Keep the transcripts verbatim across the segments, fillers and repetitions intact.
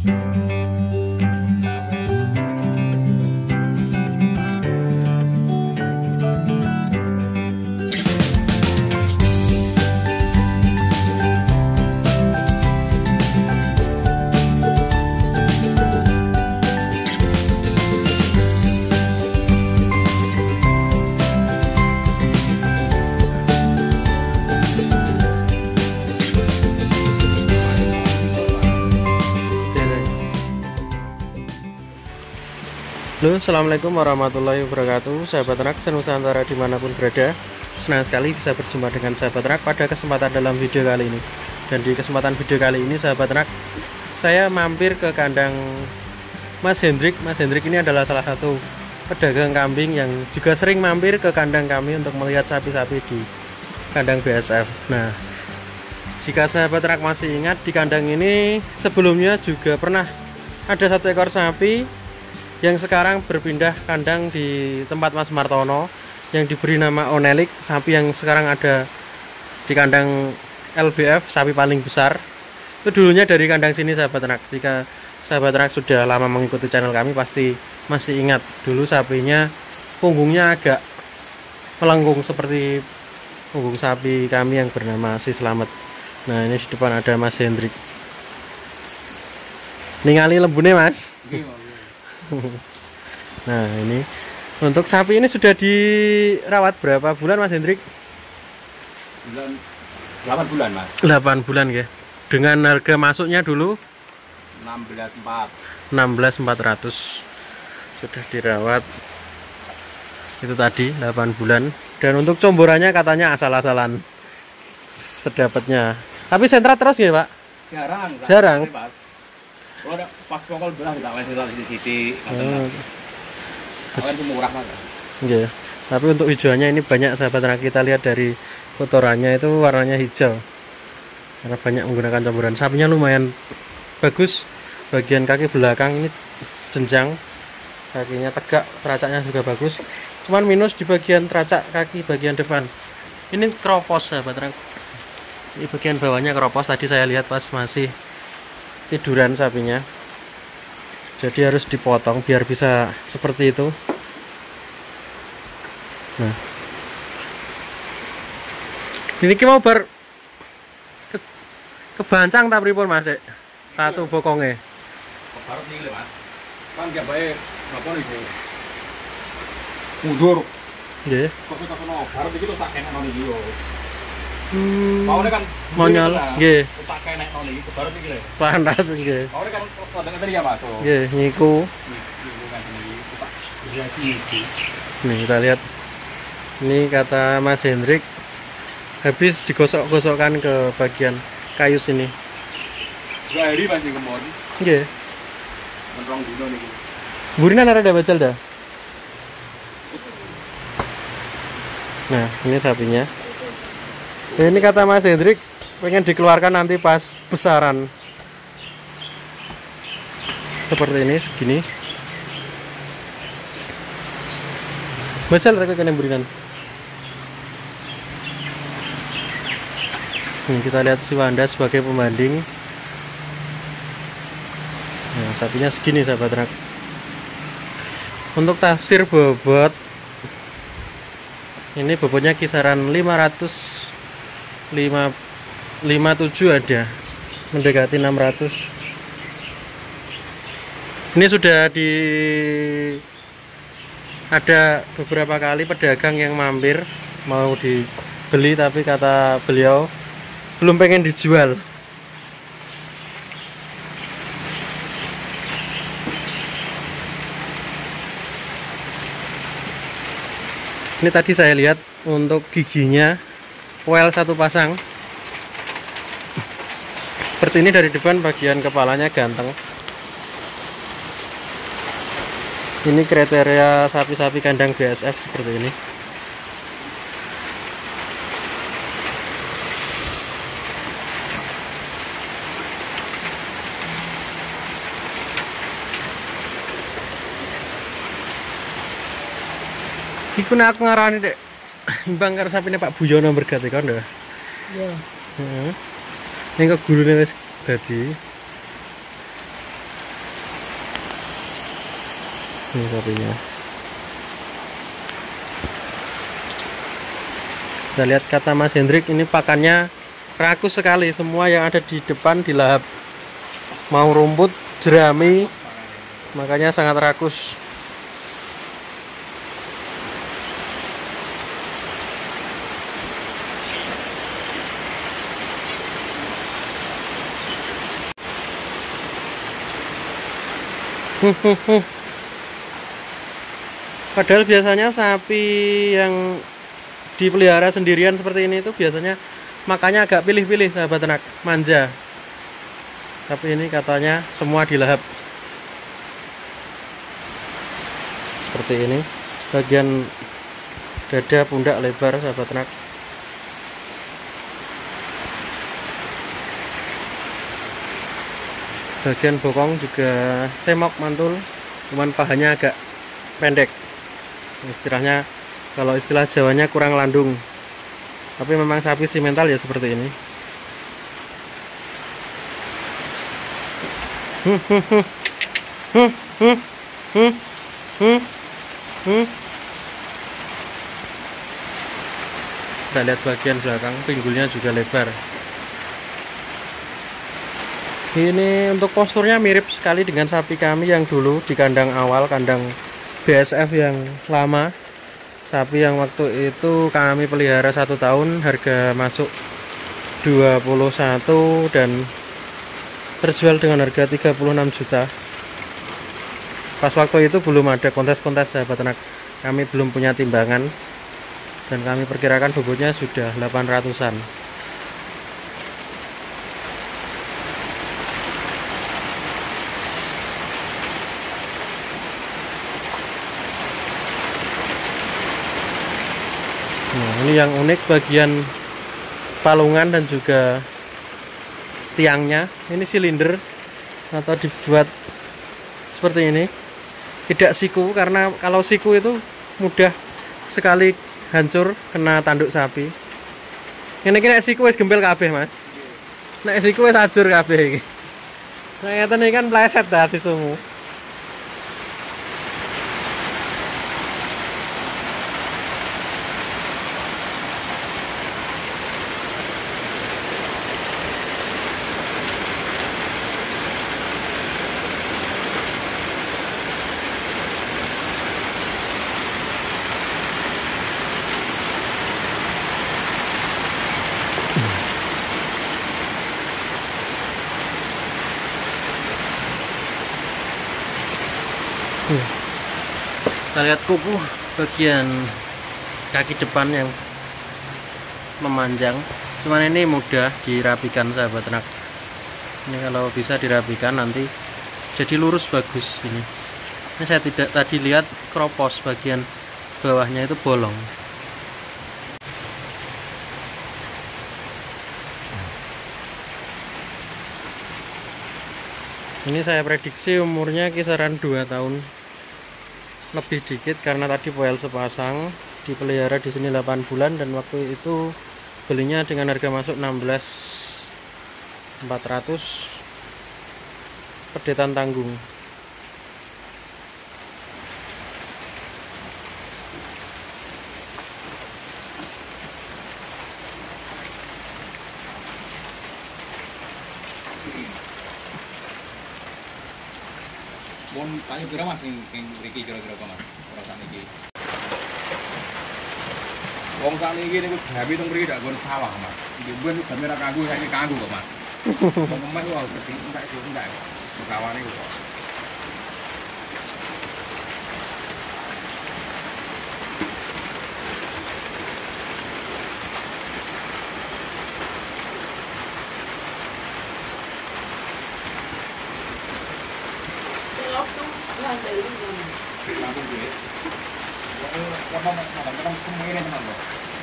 Halo, assalamualaikum warahmatullahi wabarakatuh, sahabat ternak senusantara dimanapun berada. Senang sekali bisa berjumpa dengan sahabat ternak pada kesempatan dalam video kali ini. Dan di kesempatan video kali ini sahabat ternak, saya mampir ke kandang Mas Hendrik. Mas Hendrik ini adalah salah satu pedagang kambing yang juga sering mampir ke kandang kami untuk melihat sapi-sapi di kandang B S F. Nah, jika sahabat ternak masih ingat, di kandang ini sebelumnya juga pernah ada satu ekor sapi yang sekarang berpindah kandang di tempat Mas Martono yang diberi nama Onelik, sapi yang sekarang ada di kandang L B F, sapi paling besar. Itu dulunya dari kandang sini sahabat ternak. Jika sahabat ternak sudah lama mengikuti channel kami pasti masih ingat, dulu sapinya punggungnya agak melengkung seperti punggung sapi kami yang bernama Si Slamet. Nah, ini di depan ada Mas Hendrik. Ningali lembune Mas. Nah, ini untuk sapi ini sudah dirawat berapa bulan Mas Hendrik? Bulan delapan bulan Mas. delapan bulan ya. Dengan harga masuknya dulu enam belas empat ratus. enam belas empat ratus. Sudah dirawat. Itu tadi delapan bulan. Dan untuk comborannya katanya asal-asalan. Sedapatnya. Tapi sentra terus ya, Pak? Jarang. Jarang. Kalau ada pas pokol belah kita wes di sini. Hmm. Awalnya itu murah Mas. Iya. Tapi untuk hijauannya ini banyak sahabat ternak, kita lihat dari kotorannya itu warnanya hijau. Karena banyak menggunakan campuran. Sapinya lumayan bagus. Bagian kaki belakang ini jenjang. Kakinya tegak, teracaknya juga bagus. Cuman minus di bagian teracak kaki bagian depan. Ini kropos sahabat ternak. Ini bagian bawahnya kropos, tadi saya lihat pas masih tiduran sapinya, jadi harus dipotong biar bisa seperti itu. Nah, ini kita mau ber ke, kebancang tak pripun Mas Dek? Tatu bokonge. Baru nih Mas. Kan dia baik apa nih? Mundur. Nggih. Kok kita sono baru iki lho tak enak nang iki lho. Hmm. Maune kan monyol nggih. Tak enak nang iki baru iki lho. Panas nggih. Maune kan kodang tadi ya Mas. Nggih, nyiku. Niku kan iki tak iki. Nih kita lihat. Ini kata Mas Hendrik habis digosok-gosokkan ke bagian kayu sini. Dua hari Mas kemon. Nggih. Menrong dino niki. Burinan ada bajal dah. Nah, ini sapinya. Ini kata Mas Hendrik pengen dikeluarkan nanti pas besaran. Seperti ini, segini. Bajal mereka kena burinan. Nih, kita lihat si Wanda sebagai pembanding. Nah, sapinya segini sahabat ternak. Untuk tafsir bobot, ini bobotnya kisaran lima ratus lima puluh tujuh ada, mendekati enam ratus. Ini sudah di ada beberapa kali pedagang yang mampir mau dibeli, tapi kata beliau belum pengen dijual. Ini tadi saya lihat untuk giginya well satu pasang. Seperti ini dari depan, bagian kepalanya ganteng. Ini kriteria sapi-sapi kandang B S F seperti ini. Iku nek aku ngarani Dek. Imbang karo sapine Pak Buyono bergate kon lho. Iya. Heeh. Ning kok gulune wis dadi. Ini sapinya. Kita lihat kata Mas Hendrik, ini pakannya rakus sekali. Semua yang ada di depan dilahap. Mau rumput, jerami, makanya sangat rakus. Padahal biasanya sapi yang dipelihara sendirian seperti ini itu biasanya makannya agak pilih-pilih, sahabat ternak, manja. Tapi ini katanya semua dilahap. Seperti ini. Bagian dada, pundak lebar, sahabat ternak. Bagian bokong juga semok mantul, cuman pahanya agak pendek. Istilahnya, kalau istilah Jawanya kurang landung. Tapi memang sapi simental ya seperti ini. Hmm, hmm, hmm. Hmm, hmm, hmm, hmm, hmm. Kita lihat bagian belakang, pinggulnya juga lebar. Ini untuk posturnya mirip sekali dengan sapi kami yang dulu di kandang awal, kandang B S F yang lama. Sapi yang waktu itu kami pelihara satu tahun, harga masuk dua puluh satu dan terjual dengan harga tiga puluh enam juta. Pas waktu itu belum ada kontes-kontes, sahabat ternak. Kami belum punya timbangan dan kami perkirakan bobotnya sudah delapan ratusan. Nah, ini yang unik bagian palungan dan juga tiangnya. Ini silinder atau dibuat seperti ini. Tidak siku, karena kalau siku itu mudah sekali hancur kena tanduk sapi. Ini kira siku wis gembel kabeh, Mas. Nek siku wis hancur kabeh iki. Nah, ngeten iki kan pleset dah disumu. Kita lihat kuku bagian kaki depan yang memanjang, cuman ini mudah dirapikan, sahabat ternak. Ini kalau bisa dirapikan nanti jadi lurus bagus. Ini, ini saya tidak tadi lihat kropos bagian bawahnya itu bolong. Ini saya prediksi umurnya kisaran dua tahun lebih dikit, karena tadi poel sepasang, dipelihara di sini delapan bulan dan waktu itu belinya dengan harga masuk enam belas empat ratus pedetan tanggung. Mon paling kira Mas sing sing mriki kira-kira apa Mas? Ora sakniki. Wong sakniki niku gawe teng mriki dak nggon sawah, Mas. Mben kamera kanggo saiki kanggo kok, Mas. Pemain wae seperti enggak itu enggak. Kawane kok. Langsung duit. Apa kadang-kadang semuanya teman kok.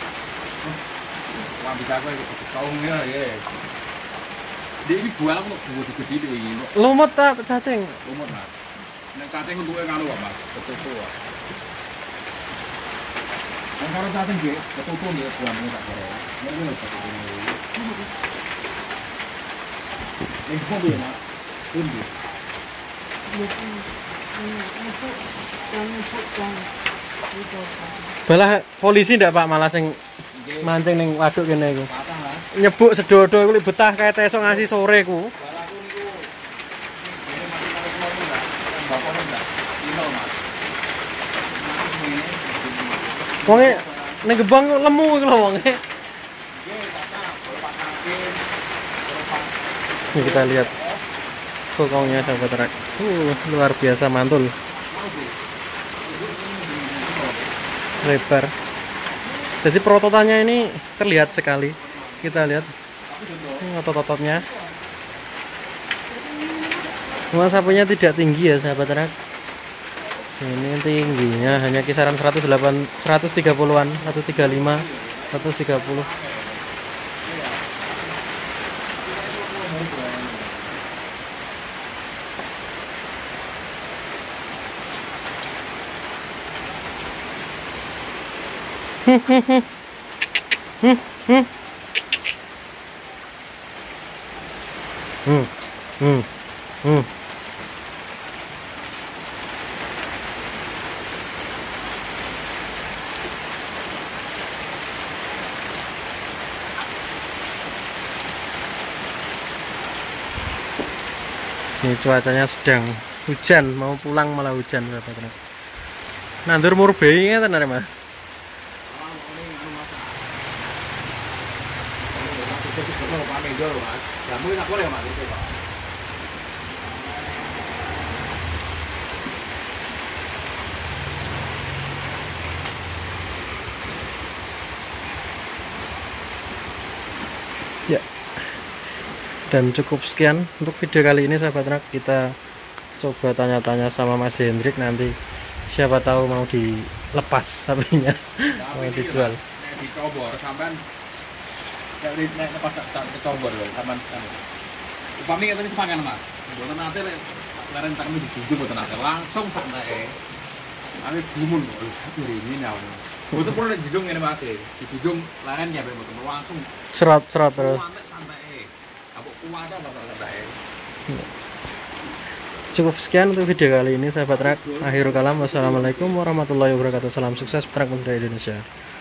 Wah bisa aku kaumnya ya. Dia ini buah aku buah gede itu ini. Lumut tak cacing? Lumut Mas. Nek cacing untuknya kalau Mas, betul-betul. Yang kalau cacing dia betul-betul dia buahnya tak kira. Ini loh satu ini. Ini kok dia Mas? Ini. Balah polisi ndak Pak malah sing mancing ning waduk kene iku. Patah Mas. Nyebuk sedodo iku lek betah kae esuk ngasih sore ku. Balaku niku ini mati karo kula niku enggak. Bapak enggak. Dino Mas. Wonge ning Gebang lemu iku lho wonge. Nggih, Kakak, kalau Pak Hakim, kalau Pak Ini kita lihat kokongnya sahabat rak. Uh, luar biasa mantul. Lebar. Jadi perototannya ini terlihat sekali. Kita lihat ini otot-ototnya. Cuma sapunya tidak tinggi ya sahabat rak. Ini tingginya hanya kisaran seratus delapan, seratus tiga puluhan, seratus tiga puluh lima, seratus tiga puluh. Hmm, hmm, hmm. Hmm, hmm. Hmm, hmm, hmm. Ini cuacanya sedang hujan, mau pulang malah hujan sahabat. Nandur murbei ngeten arek Mas. Ya. Dan cukup sekian untuk video kali ini sahabat ternak. Kita coba tanya-tanya sama Mas Hendrik, nanti siapa tahu mau dilepas sapinya, mau dijual. Dicobor sampean nek nek pas tak dicobor lho sampean. Upami ngene sepangan Mas. Mboten nate lek leren tak dijujur mboten nate langsung sak nteke. Ame gumun lho satu ini nyawa. Mboten perlu dijujung ngene Mas. Dijujung leren ya mboten langsung Serot-serot terus. Cukup sekian untuk video kali ini sahabat ternak. Akhirul kalam, wassalamualaikum warahmatullahi wabarakatuh. Salam sukses peternak muda Indonesia.